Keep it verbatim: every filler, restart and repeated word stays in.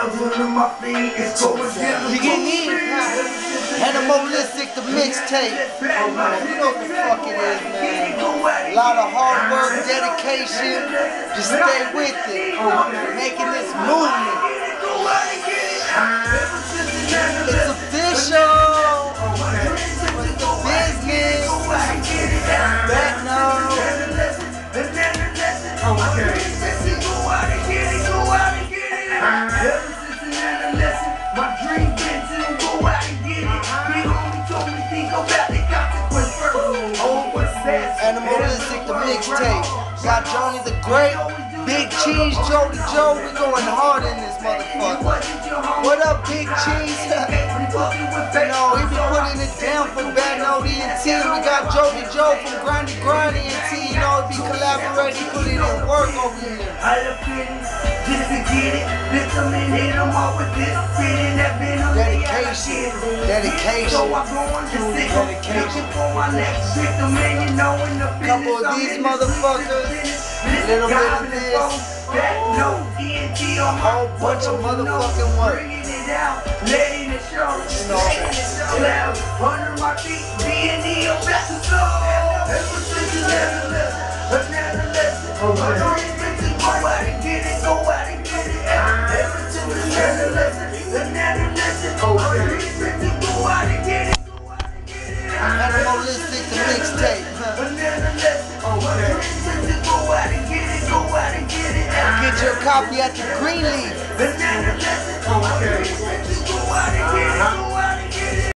You get me? Animalistic, the mixtape. You know what the fuck it is, man. A lot of hard work, dedication. Just stay with it. Making this movement. It's official. It's the business. Back now. My dream been to go out and get it. Big homie told me think about the consequence first. Oh, what's that? Animalistic, the mixtape. Got Johnny the Great, Big Cheese, Jody Joe. We going hard in this motherfucker. What up, Big Cheese? You know, he be putting it down for Bad O D and T. We got Jody Joe from Grindy Grindy and T. You know, he be collaborating, putting in work over here. Just to get it, lift them and hit them off with this. Sitting that venom. Dedication, dedication, so I'm going to sit dedication. for my next victim, and you know in the Couple of these motherfuckers, a little bit of this, a whole bunch of motherfucking work. Letting it show, you know, loud, under my feet, being the best of soul. Ever since you never left, never left. Go out and get it, go out and get it. Ever since you never left, never left. Go out and get it. Animalistic, the mixtape. Get your copy at the Greenleaf.